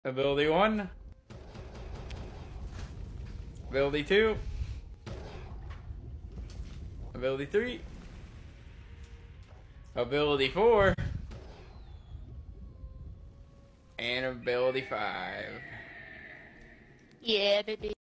Ability 1. Ability 2. Ability 3. Ability 4. And ability 5. Yeah, baby.